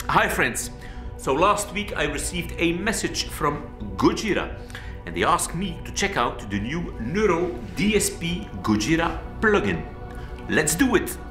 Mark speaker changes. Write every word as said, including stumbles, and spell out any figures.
Speaker 1: Hi friends! So last week I received a message from Gojira and they asked me to check out the new Neuro D S P Gojira plugin. Let's do it!